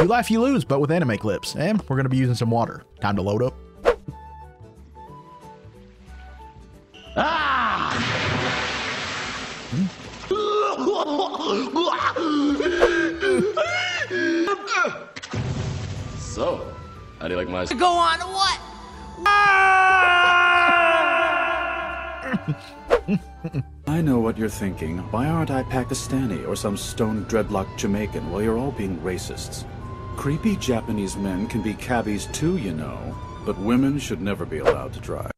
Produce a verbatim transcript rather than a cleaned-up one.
You laugh, you lose, but with anime clips. And we're gonna be using some water. Time to load up. Ah! Hmm? So, how do you like my... Go on, what? I know what you're thinking. Why aren't I Pakistani or some stone dreadlock Jamaican while you're all being racists? Creepy Japanese men can be cabbies too, you know. But women should never be allowed to drive.